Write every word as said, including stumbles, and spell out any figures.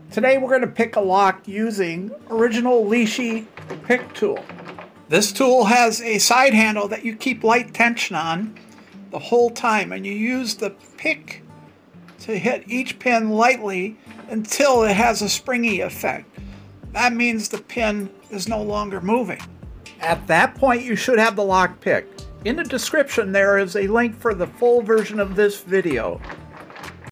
Today we're going to pick a lock using original Lishi pick tool. This tool has a side handle that you keep light tension on the whole time, and you use the pick to hit each pin lightly until it has a springy effect. That means the pin is no longer moving. At that point you should have the lock picked. In the description there is a link for the full version of this video.